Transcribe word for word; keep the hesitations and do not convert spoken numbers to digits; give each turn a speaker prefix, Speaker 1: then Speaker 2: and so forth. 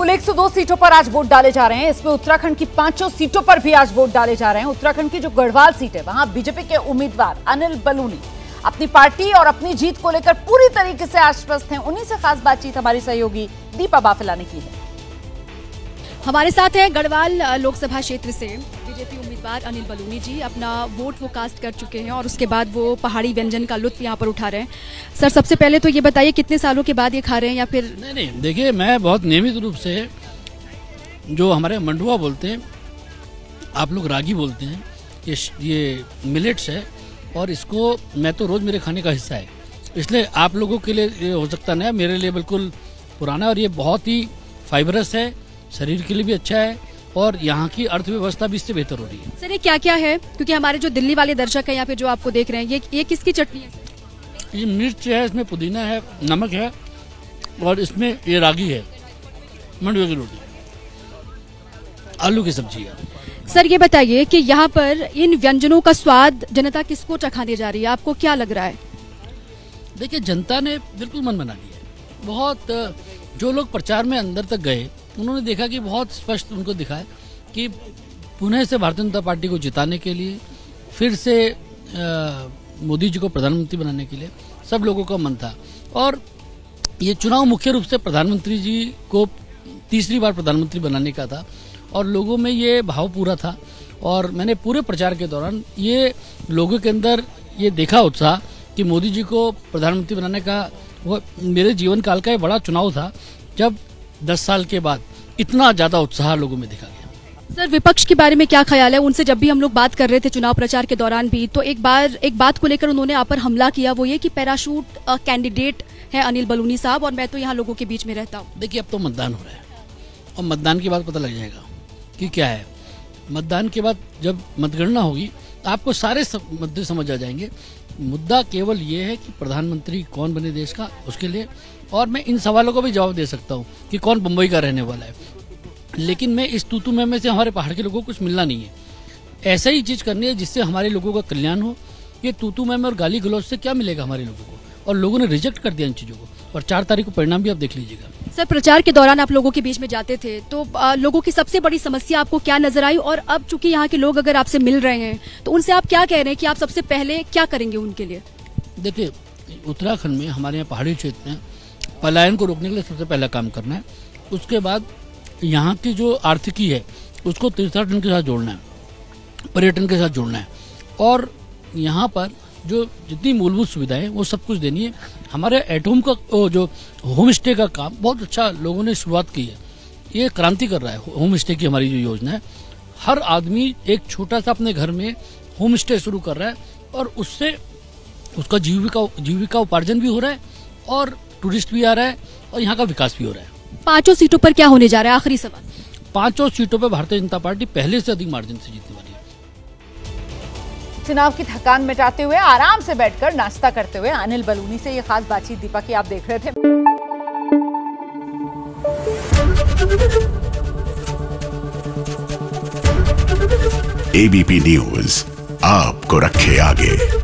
Speaker 1: कुल एक सौ दो सीटों पर आज वोट डाले जा रहे हैं। इसमें उत्तराखंड की पांचों सीटों पर भी आज वोट डाले जा रहे हैं। उत्तराखंड की जो गढ़वाल सीट है वहां बीजेपी के उम्मीदवार अनिल बलूनी अपनी पार्टी और अपनी जीत को लेकर पूरी तरीके से आश्वस्त हैं। उन्हीं से खास बातचीत हमारी सहयोगी दीपा बाफेला ने की है।
Speaker 2: हमारे साथ हैं गढ़वाल लोकसभा क्षेत्र से बीजेपी उम्मीदवार अनिल बलूनी जी। अपना वोट वो कास्ट कर चुके हैं और उसके बाद वो पहाड़ी व्यंजन का लुत्फ यहाँ पर उठा रहे हैं। सर, सबसे पहले तो ये बताइए कितने सालों के बाद ये खा रहे हैं या फिर?
Speaker 3: नहीं नहीं देखिए, मैं बहुत नियमित रूप से, जो हमारे मंडुआ बोलते हैं, आप लोग रागी बोलते हैं, ये ये मिलेट्स है और इसको मैं तो रोज़ मेरे खाने का हिस्सा है। इसलिए आप लोगों के लिए ये हो सकता नहीं, मेरे लिए बिल्कुल पुराना, और ये बहुत ही फाइबरस है, शरीर के लिए भी अच्छा है और यहाँ की अर्थव्यवस्था भी इससे बेहतर हो रही है।
Speaker 2: सर, ये क्या क्या है? क्योंकि हमारे जो दिल्ली वाले दर्शक हैं यहाँ पे जो आपको देख रहे हैं, ये ये किसकी चटनी है?
Speaker 3: ये मिर्च है, इसमें पुदीना है, नमक है और इसमें ये रागी है, मंडुए की रोटी, आलू की सब्जी है।
Speaker 2: सर, ये बताइए कि यहाँ पर इन व्यंजनों का स्वाद जनता किसको चखाने जा रही है? आपको क्या लग रहा है?
Speaker 3: देखिए, जनता ने बिल्कुल मन बना लिया है। बहुत जो लोग प्रचार में अंदर तक गए उन्होंने देखा कि बहुत स्पष्ट उनको दिखा है कि पुणे से भारतीय जनता पार्टी को जिताने के लिए, फिर से मोदी जी को प्रधानमंत्री बनाने के लिए सब लोगों का मन था। और ये चुनाव मुख्य रूप से प्रधानमंत्री जी को तीसरी बार प्रधानमंत्री बनाने का था और लोगों में ये भाव पूरा था। और मैंने पूरे प्रचार के दौरान ये लोगों के अंदर ये देखा उत्साह कि मोदी जी को प्रधानमंत्री बनाने का, वो मेरे जीवन काल का ये बड़ा चुनाव था जब दस साल के बाद इतना ज्यादा उत्साह लोगों में दिखा गया।
Speaker 2: सर, विपक्ष के बारे में क्या ख्याल है? उनसे जब भी हम लोग बात कर रहे थे चुनाव प्रचार के दौरान भी, तो एक बार एक बात को लेकर उन्होंने आप पर हमला किया, वो ये कि पैराशूट कैंडिडेट है अनिल बलूनी साहब और मैं तो यहाँ लोगों के बीच में रहता हूँ।
Speaker 3: देखिए, अब तो मतदान हो रहा है और मतदान के बाद पता लग जाएगा कि क्या है। मतदान के बाद जब मतगणना होगी आपको सारे मुद्दे समझ आ जाएंगे। मुद्दा केवल ये है कि प्रधानमंत्री कौन बने देश का, उसके लिए। और मैं इन सवालों को भी जवाब दे सकता हूँ कि कौन बम्बई का रहने वाला है, लेकिन मैं इस तूतू में, में से हमारे पहाड़ के लोगों को कुछ मिलना नहीं है। ऐसा ही चीज़ करनी है जिससे हमारे लोगों का कल्याण हो। ये तूतू में और गाली गलौज से क्या मिलेगा हमारे लोगों को? और लोगों ने रिजेक्ट कर दिया इन चीज़ों को और चार तारीख को परिणाम भी आप देख लीजिएगा।
Speaker 2: सर, प्रचार के दौरान आप लोगों के बीच में जाते थे तो आ, लोगों की सबसे बड़ी समस्या आपको क्या नजर आई? और अब चूंकि यहाँ के लोग अगर आपसे मिल रहे हैं तो उनसे आप क्या कह रहे हैं कि आप सबसे पहले क्या करेंगे उनके लिए?
Speaker 3: देखिए, उत्तराखंड में, हमारे यहाँ पहाड़ी क्षेत्र में पलायन को रोकने के लिए सबसे पहला काम करना है। उसके बाद यहाँ की जो आर्थिकी है उसको तीर्थाटन के साथ जोड़ना है, पर्यटन के साथ जोड़ना है और यहाँ पर जो जितनी मूलभूत सुविधाएं वो सब कुछ देनी है। हमारे एट होम का जो होम स्टे का काम बहुत अच्छा लोगों ने शुरुआत की है। ये क्रांति कर रहा है होम स्टे की हमारी जो योजना है। हर आदमी एक छोटा सा अपने घर में होम स्टे शुरू कर रहा है और उससे उसका जीविका जीविका उपार्जन भी हो रहा है और टूरिस्ट भी आ रहा है और यहाँ का विकास भी हो रहा है।
Speaker 2: पांचों सीटों पर क्या होने जा रहा है? आखिरी सवाल।
Speaker 3: पांचों सीटों पर भारतीय जनता पार्टी पहले से अधिक मार्जिन से जीतने वाली है।
Speaker 1: चुनाव की थकान मिटाते हुए, आराम से बैठकर नाश्ता करते हुए अनिल बलूनी से ये खास बातचीत दीपा की आप देख रहे थे।
Speaker 4: एबीपी न्यूज आपको रखे आगे।